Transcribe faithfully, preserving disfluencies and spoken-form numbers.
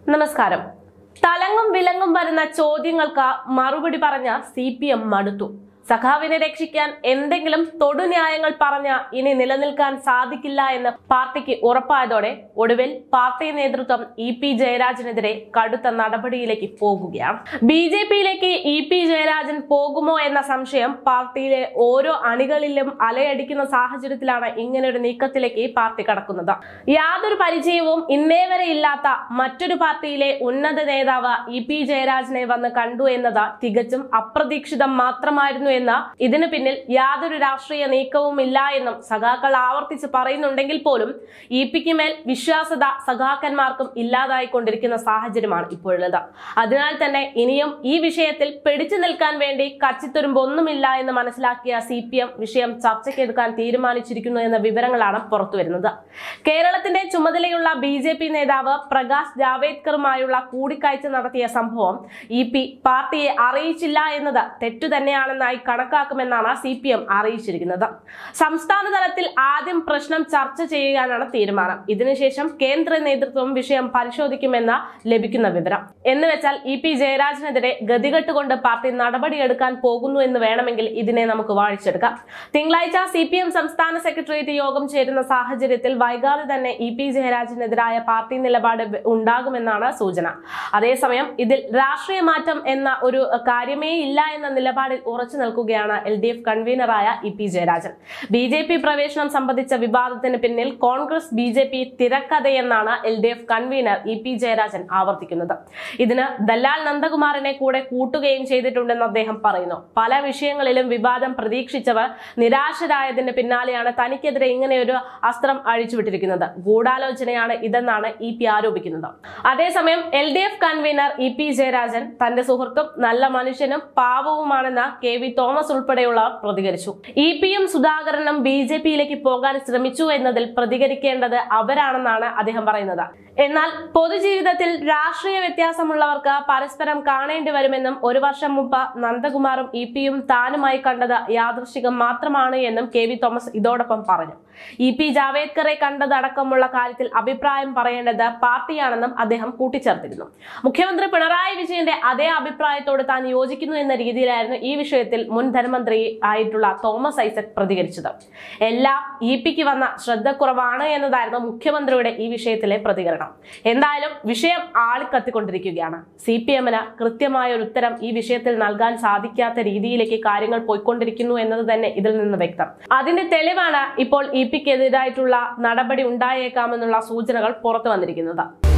നമസ്കാരം. തലങ്ങും വിലങ്ങും വരുന്ന ചോദ്യങ്ങൾക്ക് മറുപടി പറഞ്ഞ സി പി എം മടുത്തു. സഖാവിനെ രക്ഷിക്കാൻ എന്തെങ്കിലും തൊടുന്യായങ്ങൾ പറഞ്ഞ ഇനി നിലനിൽക്കാൻ സാധിക്കില്ല എന്ന് പാർട്ടിക്ക് ഉറപ്പായതോടെ ഒടുവിൽ പാർട്ടി നേതൃത്വം ഇ പി ജയരാജനെതിരെ കടുത്ത നടപടിയിലേക്ക് പോകുകയാണ്. ബി ജെ പിയിലേക്ക് ഇ പി ജയരാജൻ പോകുമോ എന്ന സംശയം പാർട്ടിയിലെ ഓരോ അണികളിലും അലയടിക്കുന്ന സാഹചര്യത്തിലാണ് ഇങ്ങനൊരു നീക്കത്തിലേക്ക് പാർട്ടി കടക്കുന്നത്. യാതൊരു പരിചയവും ഇന്നേ വരെ ഇല്ലാത്ത മറ്റൊരു പാർട്ടിയിലെ ഉന്നത നേതാവ് ഇ പി ജയരാജനെ വന്ന് കണ്ടു എന്നത് തികച്ചും അപ്രതീക്ഷിതം മാത്രമായിരുന്നു എന്ന ഇതിനു പിന്നിൽ യാതൊരു രാഷ്ട്രീയ നീക്കവും ഇല്ല എന്നും സഖാക്കൾ ആവർത്തിച്ച് പറയുന്നുണ്ടെങ്കിൽ പോലും ഇ പിക്ക് മേൽ വിശ്വാസത സഖാക്കന്മാർക്കും ഇല്ലാതായിക്കൊണ്ടിരിക്കുന്ന സാഹചര്യമാണ് ഇപ്പോഴുള്ളത്. അതിനാൽ തന്നെ ഇനിയും ഈ വിഷയത്തിൽ പിടിച്ചു നിൽക്കാൻ വേണ്ടി കച്ചിത്തുരുമ്പൊന്നുമില്ല എന്ന് മനസ്സിലാക്കിയ സി പി എം വിഷയം ചർച്ചയ്ക്കെടുക്കാൻ തീരുമാനിച്ചിരിക്കുന്നു എന്ന വിവരങ്ങളാണ് പുറത്തുവരുന്നത്. കേരളത്തിന്റെ ചുമതലയുള്ള ബി ജെ പി നേതാവ് പ്രകാശ് ജാവേദ്കറുമായുള്ള കൂടിക്കാഴ്ച നടത്തിയ സംഭവം ഇ പി പാർട്ടിയെ അറിയിച്ചില്ല എന്നത് തെറ്റു തന്നെയാണെന്നായി കണക്കാക്കുമെന്നാണ് സി പി എം അറിയിച്ചിരിക്കുന്നത്. സംസ്ഥാന തലത്തിൽ ആദ്യം പ്രശ്നം ചർച്ച ചെയ്യാനാണ് തീരുമാനം. ഇതിനുശേഷം കേന്ദ്ര നേതൃത്വം വിഷയം പരിശോധിക്കുമെന്ന് ലഭിക്കുന്ന വിവരം. എന്ന് വെച്ചാൽ ഇ പി ജയരാജനെതിരെ ഗതികെട്ടുകൊണ്ട് പാർട്ടി നടപടിയെടുക്കാൻ പോകുന്നു എന്ന് വേണമെങ്കിൽ ഇതിനെ നമുക്ക് വായിച്ചെടുക്കാം. തിങ്കളാഴ്ച സി പി എം സംസ്ഥാന സെക്രട്ടേറിയറ്റ് യോഗം ചേരുന്ന സാഹചര്യത്തിൽ വൈകാതെ തന്നെ ഇ പി ജയരാജനെതിരായ പാർട്ടി നിലപാട് ഉണ്ടാകുമെന്നാണ് സൂചന. അതേസമയം ഇതിൽ രാഷ്ട്രീയ മാറ്റം എന്ന ഒരു കാര്യമേ ഇല്ല എന്ന നിലപാടിൽ ഉറച്ചു നിൽക്കുകയാണ് എൽ ഡി എഫ് കൺവീനറായ E P Jayarajan. B J P പ്രവേശനം സംബന്ധിച്ച വിവാദത്തിന് പിന്നിൽ കോൺഗ്രസ് ബി ജെ പി തിരക്കഥയെന്നാണ് L D F convener E P Jayarajan ആവർത്തിക്കുന്നത്. ഇതിന് ദല്ലാൽ നന്ദകുമാറിനെ കൂടെ കൂട്ടുകയും ചെയ്തിട്ടുണ്ടെന്ന് അദ്ദേഹം പറയുന്നു. പല വിഷയങ്ങളിലും വിവാദം പ്രതീക്ഷിച്ചവർ നിരാശരായതിന് പിന്നാലെയാണ് തനിക്കെതിരെ ഇങ്ങനെയൊരു അസ്ത്രം അഴിച്ചുവിട്ടിരിക്കുന്നത്. ഗൂഢാലോചനയാണ് ഇതെന്നാണ് ഇ പി ആരോപിക്കുന്നത്. അതേസമയം L D F convener E P Jayarajan തന്റെ സുഹൃത്തും നല്ല മനുഷ്യനും പാവവുമാണെന്ന് കെ വി തോമസ് ഉൾപ്പെടെയുള്ളവർ പ്രതികരിച്ചു. ഇ പിയും സുധാകരനും ബി ജെ പിയിലേക്ക് പോകാൻ ശ്രമിച്ചു എന്നതിൽ പ്രതികരിക്കേണ്ടത് അവരാണെന്നാണ് അദ്ദേഹം പറയുന്നത്. എന്നാൽ പൊതുജീവിതത്തിൽ രാഷ്ട്രീയ വ്യത്യാസമുള്ളവർക്ക് പരസ്പരം കാണേണ്ടി വരുമെന്നും ഒരു വർഷം മുമ്പ് നന്ദകുമാറും ഇ പിയും താനുമായി കണ്ടത് യാദൃശ്ചികം മാത്രമാണ് എന്നും കെ വി തോമസ് ഇതോടൊപ്പം പറഞ്ഞു. ഇ പി ജാവേദ്കറെ കണ്ടതടക്കമുള്ള കാര്യത്തിൽ അഭിപ്രായം പറയേണ്ടത് പാർട്ടിയാണെന്നും അദ്ദേഹം കൂട്ടിച്ചേർത്തിരുന്നു. മുഖ്യമന്ത്രി പിണറായി വിജയന്റെ അതേ അഭിപ്രായത്തോട് താൻ യോജിക്കുന്നു എന്ന രീതിയിലായിരുന്നു ഈ വിഷയത്തിൽ മുൻ ധനമന്ത്രി ആയിട്ടുള്ള തോമസ് ഐസക് പ്രതികരിച്ചത്. എല്ലാം ഇ പിക്ക് വന്ന ശ്രദ്ധക്കുറവാണ് എന്നതായിരുന്നു മുഖ്യമന്ത്രിയുടെ ഈ വിഷയത്തിലെ പ്രതികരണം. എന്തായാലും വിഷയം ആളിക്കത്തിക്കൊണ്ടിരിക്കുകയാണ്. സി പി എമ്മിന് കൃത്യമായ ഒരു ഉത്തരം ഈ വിഷയത്തിൽ നൽകാൻ സാധിക്കാത്ത രീതിയിലേക്ക് കാര്യങ്ങൾ പോയിക്കൊണ്ടിരിക്കുന്നു എന്നത് തന്നെ ഇതിൽ നിന്ന് വ്യക്തം. അതിന്റെ തെളിവാണ് ഇപ്പോൾ ഇ പിക്ക് എതിരായിട്ടുള്ള നടപടി ഉണ്ടായേക്കാമെന്നുള്ള സൂചനകൾ പുറത്തു വന്നിരിക്കുന്നത്.